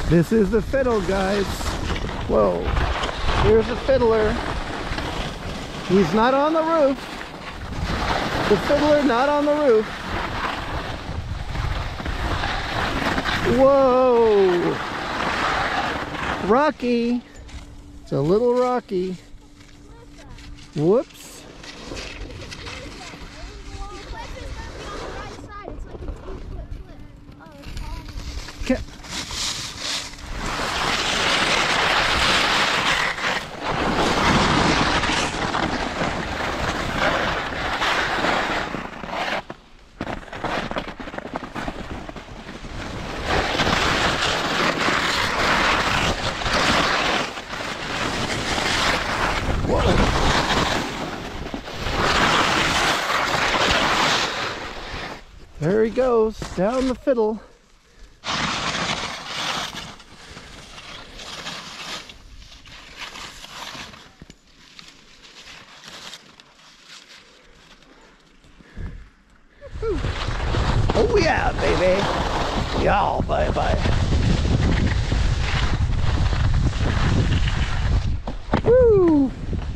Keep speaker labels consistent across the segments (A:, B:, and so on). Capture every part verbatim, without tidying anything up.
A: This is the fiddle, guys. Whoa. Here's a fiddler. He's not on the roof. The fiddler not on the roof. Whoa. Rocky. It's a little rocky. Whoops. There he goes, down the fiddle. Oh yeah, baby. Yeah, bye-bye. Woo!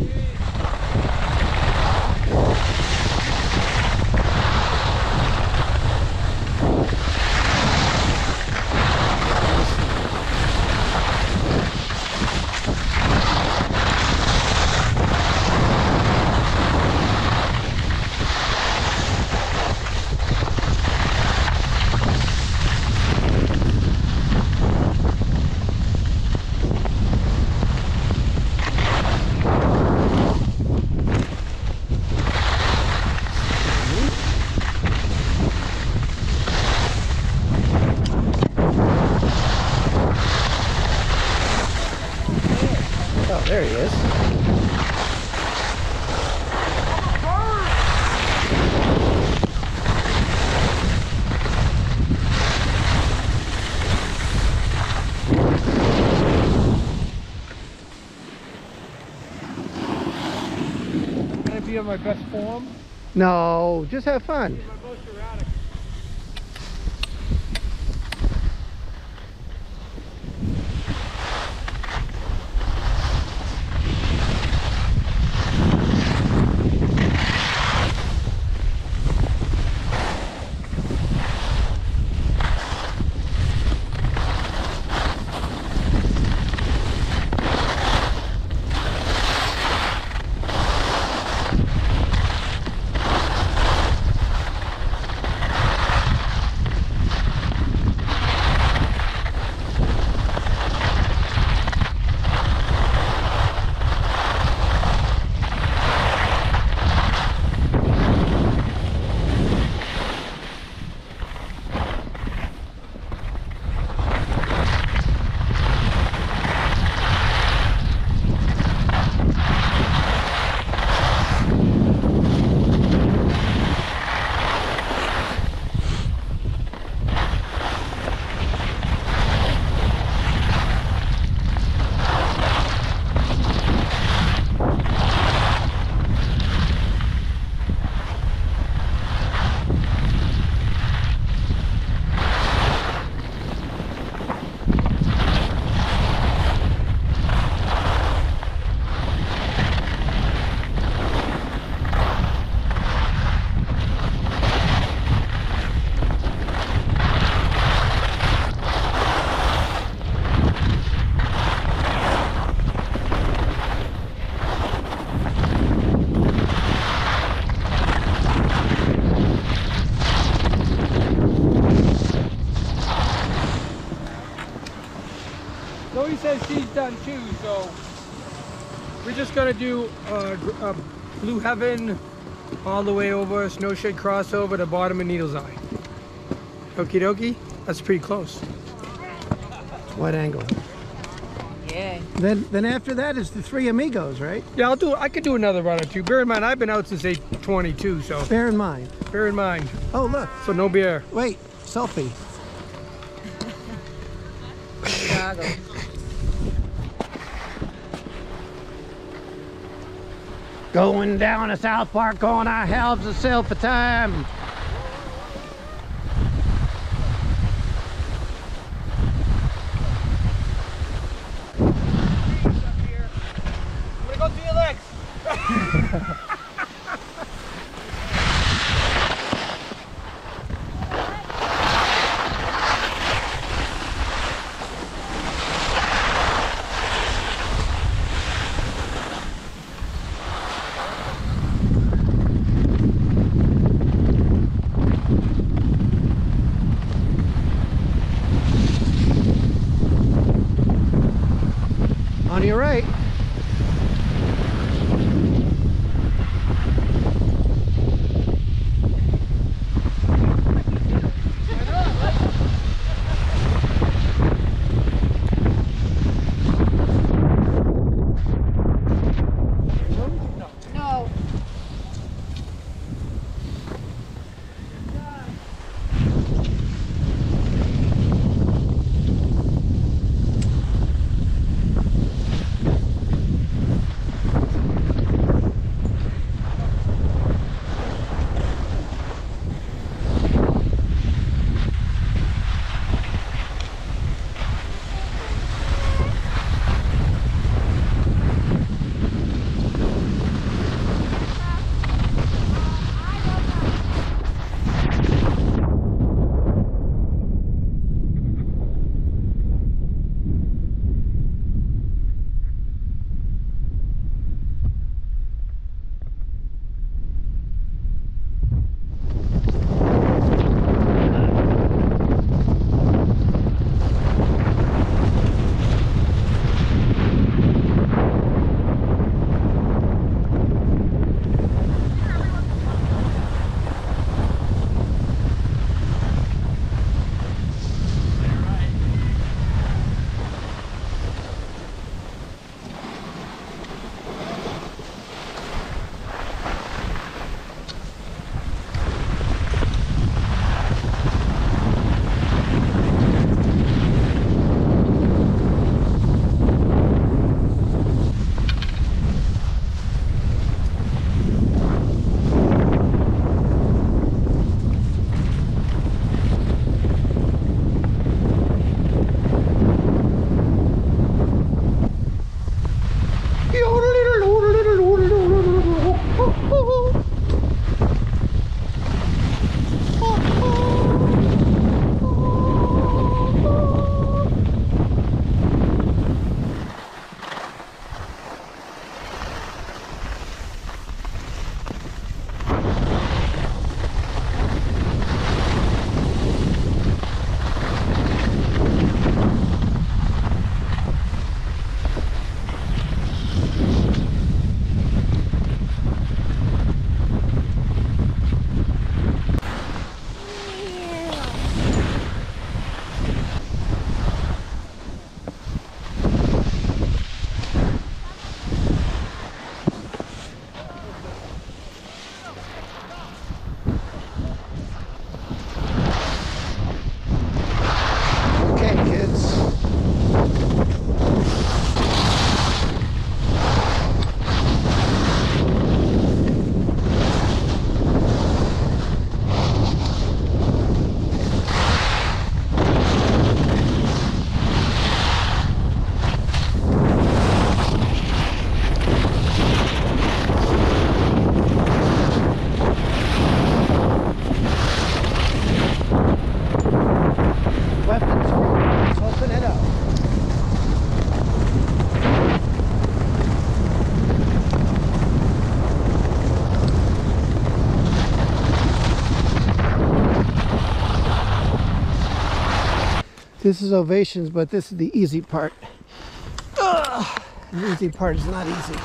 A: There he is.
B: Can I be on my best form?
A: No, just have fun.
B: My most erratic. Zoe says she's done too, so we're just gonna do uh, uh, Blue Heaven all the way over, Snowshed crossover to bottom of Needles Eye. Okie dokie, that's pretty close.
A: What angle?
C: Yeah.
A: Then, then after that is the Three Amigos, right?
B: Yeah, I'll do. I could do another run or two. Bear in mind, I've been out since eight twenty-two, so
A: Bear in mind.
B: bear in mind.
A: Oh, look.
B: So no beer.
A: Wait, selfie.
C: Chicago.
A: Going down to South Park, going our helves ourselves a time. On your right.
C: No.
A: This is Ovations, but this is the easy part. Ugh, the easy part is not easy.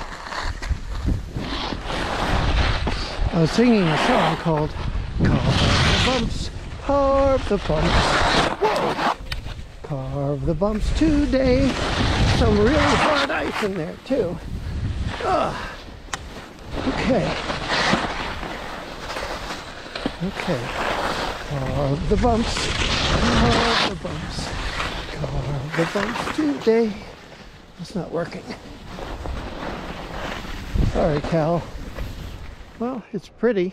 A: I was singing a song called Carve the Bumps, Carve the Bumps. Whoa! Carve the bumps today. Some really hard ice in there too. Ugh. Okay. Okay. Carve the bumps. Carve the bumps. Carve the bumps today. It's not working. Sorry, Cal. Well, it's pretty.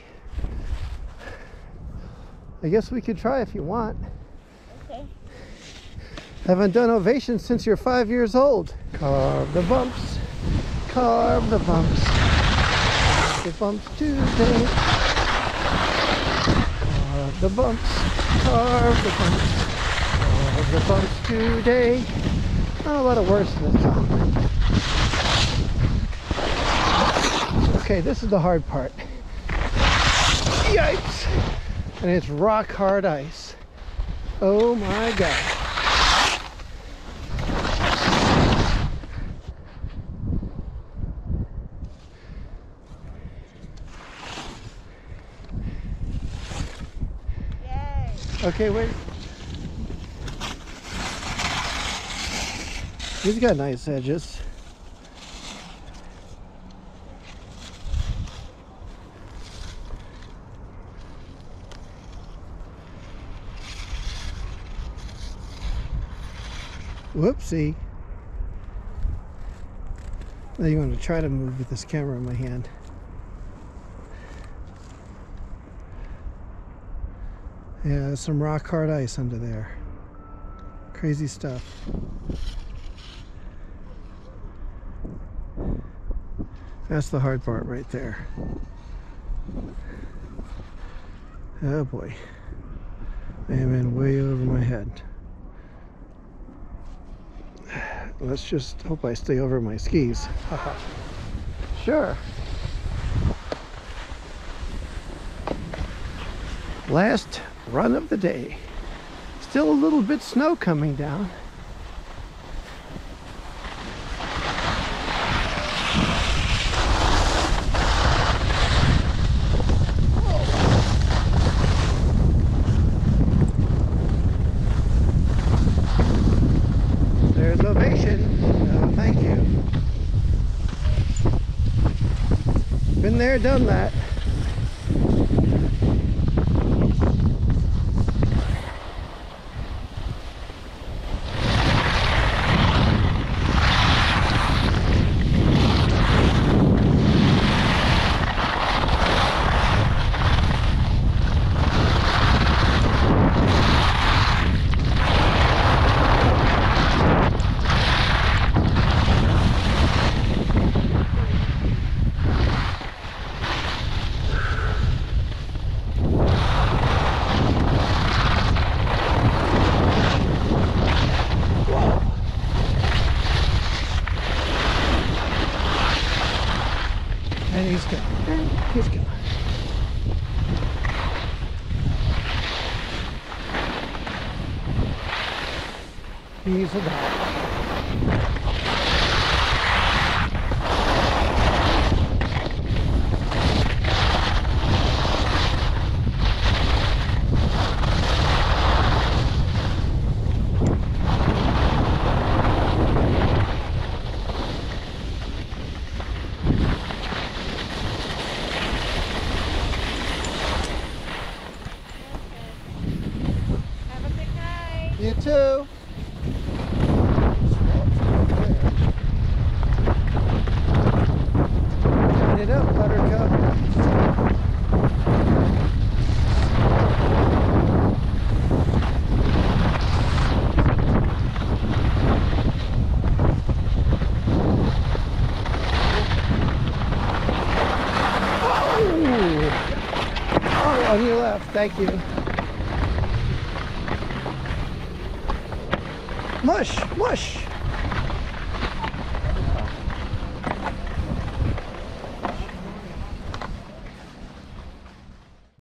A: I guess we could try if you want.
C: Okay.
A: Haven't done Ovations since you're five years old. Carve the bumps. Carve the bumps. Carve the bumps today. Carve the bumps. Carve the bumps. Carve the bumps today. Not a lot of words in this song. Okay, this is the hard part. Yikes! And it's rock hard ice. Oh my God. Okay, wait. He's got nice edges. Whoopsie. Now you want to try to move with this camera in my hand. Yeah, there's some rock hard ice under there. Crazy stuff. That's the hard part right there. Oh boy. I am in way over my head. Let's just hope I stay over my skis. Sure. Last run of the day. Still a little bit snow coming down. There's ovation. Oh, thank you. Been there, done that. And he's gone. And he's gone. He's a dog. You too. Clean it up, Buttercup. Oh, oh, on your left. Thank you. Mush, mush.